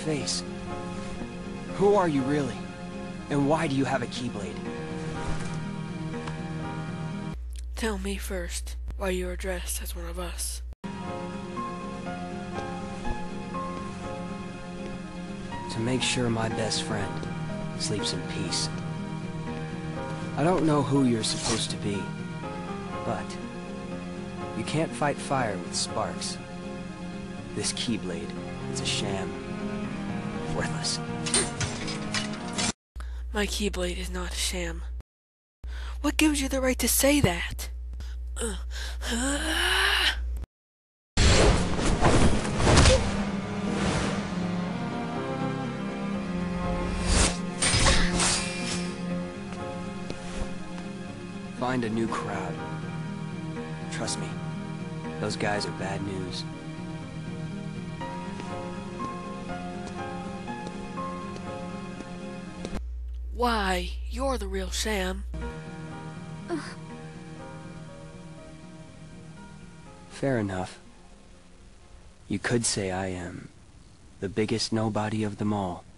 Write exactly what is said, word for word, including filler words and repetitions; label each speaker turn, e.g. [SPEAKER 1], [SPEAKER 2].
[SPEAKER 1] face. Who are you really? And why do you have a Keyblade?
[SPEAKER 2] Tell me first why you are dressed as one of us.
[SPEAKER 1] To make sure my best friend sleeps in peace. I don't know who you're supposed to be, but you can't fight fire with sparks. This Keyblade is a sham. Worthless.
[SPEAKER 2] My Keyblade is not a sham. What gives you the right to say that? Uh, uh...
[SPEAKER 1] Find a new crowd. Trust me, those guys are bad news.
[SPEAKER 2] Why? You're the real sham.
[SPEAKER 1] Fair enough. You could say I am the biggest nobody of them all.